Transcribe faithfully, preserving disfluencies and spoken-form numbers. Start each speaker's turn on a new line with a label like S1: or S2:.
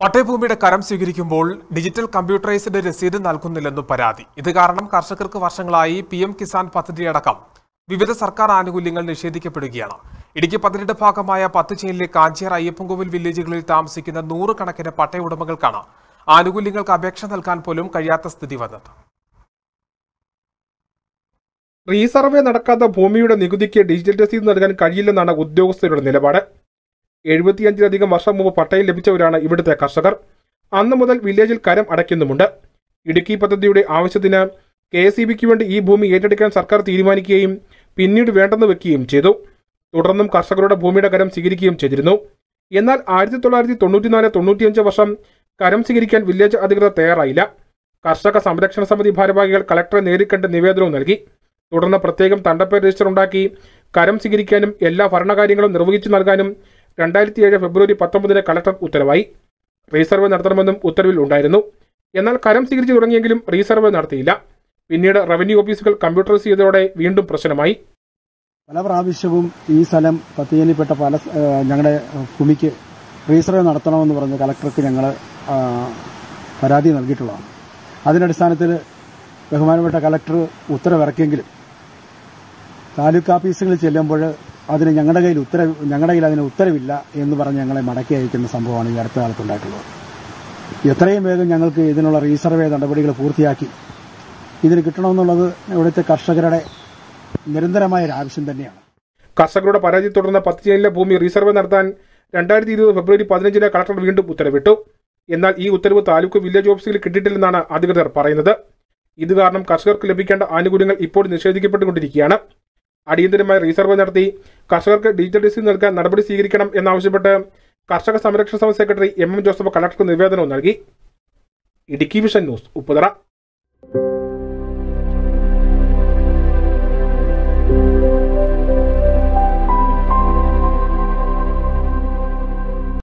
S1: പട്ടയഭൂമിയുടെ കരം സ്വീകരിക്കുമ്പോൾ digital computerised രസീത് നൽകുന്നില്ലെന്നും പരാതി. ഇത് കാരണം കർഷകർക്ക് വർഷങ്ങളായി പി എം കിസാൻ പദ്ധതിയടക്കം വിവിധ സർക്കാർ ആനുകൂല്യങ്ങൾ നിഷേധിക്കപ്പെടുകയാണ്. ഇടുക്കി പതിനെട്ട് ഭാഗമായ പത്തുചെയിലിലെ കാഞ്ചിയാർ അയ്യപ്പൻകോവിൽ വില്ലേജുകളിൽ താമസിക്കുന്ന നൂറുകണക്കിന് പട്ടയ ഉടമകൾക്കാണ് ആനുകൂല്യങ്ങൾക്ക് അപേക്ഷ നൽകാൻ പോലും കഴിയാത്ത സ്ഥിതി വന്നത്.
S2: റീസർവേ നടക്കാത്ത ഭൂമിയുടെ നികുതിക്ക് ഡിജിറ്റൽ രസീത് നൽകാൻ കഴിയില്ലെന്നാണ് ഉദ്യോഗസ്ഥരുടെ നിലപാട്. എഴുപത്തിയഞ്ചിലധികം വർഷം മുമ്പ് പട്ടയം ലഭിച്ചവരാണ് ഇവിടുത്തെ കർഷകർ. അന്നു മുതൽ വില്ലേജിൽ കരം അടയ്ക്കുന്നുമുണ്ട്. ഇടുക്കി പദ്ധതിയുടെ ആവശ്യത്തിന് കെ എസ് ഇ ബിക്ക് വേണ്ടി ഈ ഭൂമി ഏറ്റെടുക്കാൻ സർക്കാർ തീരുമാനിക്കുകയും പിന്നീട് വേണ്ടെന്ന് വെക്കുകയും ചെയ്തു. തുടർന്നും കർഷകരുടെ ഭൂമിയുടെ കരം സ്വീകരിക്കുകയും ചെയ്തിരുന്നു. എന്നാൽ ആയിരത്തി തൊള്ളായിരത്തി തൊണ്ണൂറ്റിനാല് തൊണ്ണൂറ്റിയഞ്ച് വർഷം കരം സ്വീകരിക്കാൻ വില്ലേജ് അധികൃതർ തയ്യാറായില്ല. കർഷക സംരക്ഷണ സമിതി ഭാരവാഹികൾ കളക്ടറെ നേരിൽ നിവേദനവും നൽകി. തുടർന്ന് പ്രത്യേകം തണ്ടപ്പേർ രജിസ്റ്റർ ഉണ്ടാക്കി കരം സ്വീകരിക്കാനും എല്ലാ ഭരണകാര്യങ്ങളും നിർവഹിച്ചു നൽകാനും രണ്ടായിരത്തി ഏഴ് ഫെബ്രുവരി പത്തൊമ്പതിന് കളക്ടർ ഉത്തരവായി. റീസർവേ നടത്തണമെന്നും ഉത്തരവിൽ ഉണ്ടായിരുന്നു. എന്നാൽ കരം സ്വീകരിച്ചു തുടങ്ങിയെങ്കിലും റീസർവേ നടത്തിയില്ല. പിന്നീട് റവന്യൂ ഓഫീസുകൾ കമ്പ്യൂട്ടറൈസ് ചെയ്തതോടെ വീണ്ടും പ്രശ്നമായി.
S3: പല പ്രാവശ്യവും ഈ സ്ഥലം പത്തിയനിൽപ്പെട്ട പല ഞങ്ങളുടെ ഭൂമിക്ക് റീസർവേ നടത്തണമെന്ന് പറഞ്ഞ് കളക്ടർക്ക് ഞങ്ങൾ പരാതി നൽകിയിട്ടുള്ളതാണ്. അതിനടിസ്ഥാനത്തിൽ ബഹുമാനപ്പെട്ട കളക്ടർ ഉത്തരവിറക്കിയെങ്കിലും താലൂക്ക് ഓഫീസുകളിൽ ചെല്ലുമ്പോൾ അതിന് ഞങ്ങളുടെ കയ്യിൽ ഉത്തരവ് ഞങ്ങളുടെ കയ്യിൽ അതിന് ഉത്തരവില്ല എന്ന് പറഞ്ഞ് ഞങ്ങളെ മടക്കി അയക്കുന്ന സംഭവമാണ് ഈ അടുത്ത കാലത്തുണ്ടായിട്ടുള്ളത്. എത്രയും വേഗം ഞങ്ങൾക്ക് ഇതിനുള്ള റീസർവേ നടപടികൾ പൂർത്തിയാക്കി ഇതിന് കിട്ടണമെന്നുള്ളത് ഇവിടുത്തെ കർഷകരുടെ നിരന്തരമായ ഒരു ആവശ്യം തന്നെയാണ്.
S2: കർഷകരുടെ പരാതി തുടർന്ന് പത്തുചെയിലിലെ ഭൂമി റീസർവേ നടത്താൻ രണ്ടായിരത്തി ഇരുപത് ഫെബ്രുവരി പതിനഞ്ചിന് കളക്ടർ വീണ്ടും ഉത്തരവിട്ടു. എന്നാൽ ഈ ഉത്തരവ് താലൂക്ക് വില്ലേജ് ഓഫീസുകളിൽ കിട്ടിയിട്ടില്ലെന്നാണ് അധികൃതർ പറയുന്നത്. ഇത് കാരണം കർഷകർക്ക് ലഭിക്കേണ്ട ആനുകൂല്യങ്ങൾ ഇപ്പോൾ നിഷേധിക്കപ്പെട്ടുകൊണ്ടിരിക്കുകയാണ്. അടിയന്തരമായി റീസർവേ നടത്തി കർഷകർക്ക് ഡിജിറ്റൽ രസീത് നൽകാൻ നടപടി സ്വീകരിക്കണം എന്നാവശ്യപ്പെട്ട് കർഷക സംരക്ഷണ സമിതി സെക്രട്ടറി എം എം ജോസഫ് കളക്ടർക്ക് നിവേദനവും നൽകി. Idukki vision news Upputhara.